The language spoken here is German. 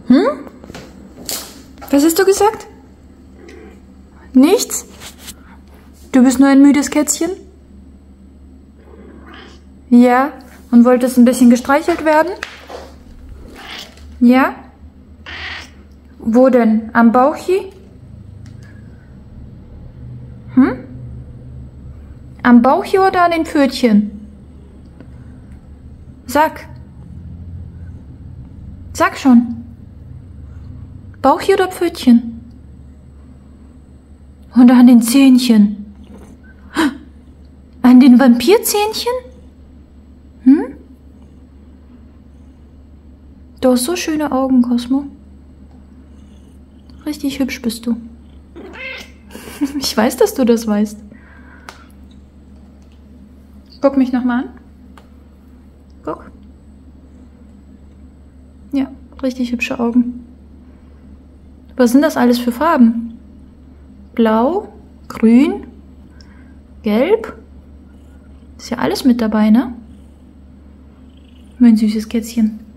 Hm? Was hast du gesagt? Nichts? Du bist nur ein müdes Kätzchen? Ja? Und wolltest ein bisschen gestreichelt werden? Ja? Wo denn? Am Bauchi? Hm? Am Bauchi oder an den Pfötchen? Sag. Sag schon. Bauchi oder Pfötchen? Und an den Zähnchen? An den Vampirzähnchen? Hm? Du hast so schöne Augen, Cosmo. Richtig hübsch bist du. Ich weiß, dass du das weißt. Guck mich nochmal an. Guck. Ja, richtig hübsche Augen. Was sind das alles für Farben? Blau, grün, gelb. Ist ja alles mit dabei, ne? Mein süßes Kätzchen.